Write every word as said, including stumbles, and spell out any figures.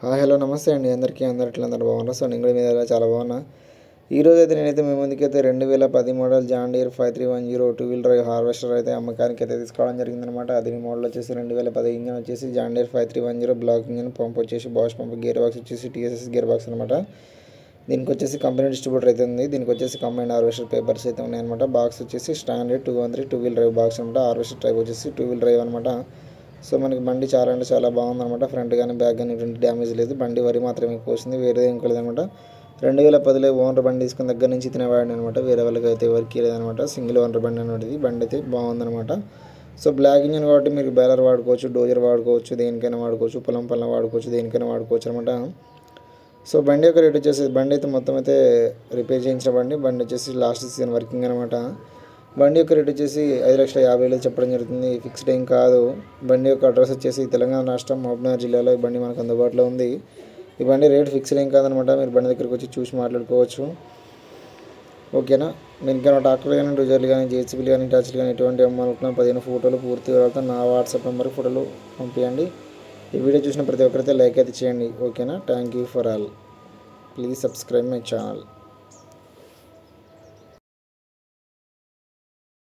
Hi hello నమస్తే అండి అందరికీ అందరు ఎట్లా అందరూ బాగున్నారు. సో నేను కూడా మీద చాలా బాగున్నా. ఈరోజు అయితే నేనైతే మీ ముందుకైతే రెండు వేల పది model John Deere five three one zero two wheel drive harvester అయితే అమ్మకానికి అయితే తీసుకోవడం జరిగిందనమాట. అది మోడల్ వచ్చేసి రెండు వేల పది ఇంజన్ వచ్చేసి John Deere five three one zero block engine, pump వచ్చేసి బాష్ పంప్, గేర్ బాక్స్ వచ్చేసి టీఎస్ఎస్ గేర్ బాక్స్ అనమాట. దీనికి వచ్చేసి కంపెనీ డిస్ట్రిబ్యూటర్ అయితే ఉంది. దీనికి వచ్చేసి కంబైన్ హార్వెస్టర్ పేపర్స్ అయితే ఉన్నాయన్నమాట. బాక్స్ వచ్చేసి standard two one three two wheel drive box అనమాట. హార్వెస్టర్ టైప్ వచ్చేసి టూ వీల్ డ్రైవ్ అనమాట. సో మనకి బండి చాలా అంటే చాలా బాగుందన్నమాట. ఫ్రంట్ కానీ బ్యాక్ కానీ ఎటువంటి డ్యామేజ్ లేదు. బండి వరి మాత్రమే పోసింది, వేరే ఏం అనమాట. రెండు వేల పదిలో ఓనర్ బండి తీసుకున్న దగ్గర నుంచి తినేవాడిని అనమాట. వేరే వాళ్ళకి అయితే ఎవరికి లేదనమాట. సింగిల్ ఓనర్ బండి అనేది బండి అయితే బాగుందనమాట. సో బ్లాక్ ఇంజన్ కాబట్టి మీరు బేలర్ వాడుకోవచ్చు, డోజర్ వాడుకోవచ్చు, దేనికైనా వాడుకోవచ్చు, పొలం పొలం వాడుకోవచ్చు, దేనికైనా వాడుకోవచ్చు అనమాట. సో బండి యొక్క రేట్ వచ్చేసి బండి అయితే మొత్తం అయితే రిపేర్ చేయించిన బండి బండి వచ్చేసి లాస్ట్ సీజన్ వర్కింగ్ అనమాట. బండి యొక్క రేట్ వచ్చేసి ఐదు లక్షల యాభై వేలు చెప్పడం జరుగుతుంది. ఫిక్స్డ్ ఏం కాదు. బండి యొక్క అడ్రస్ వచ్చేసి తెలంగాణ రాష్ట్రం మహబూబ్నగర్ జిల్లాలో ఈ బండి మనకు అందుబాటులో ఉంది. ఈ బండి రేట్ ఫిక్స్డ్ ఏం కాదనమాట. మీరు బండి దగ్గరికి వచ్చి చూసి మాట్లాడుకోవచ్చు. ఓకేనా. మీరు ఇంకా ట్రాక్టర్లు కానీ, డోజర్లు కానీ, జేసీబీలు కానీ, టచ్లు కానీ ఎటువంటి అమ్మాలనుకున్నా పదిహేను ఫోటోలు పూర్తి తర్వాత నా వాట్సాప్ నెంబర్కి ఫోటోలు పంపించండి. ఈ వీడియో చూసిన ప్రతి ఒక్కరైతే లైక్ అయితే చేయండి. ఓకేనా. Thank you for all. Please subscribe my channel.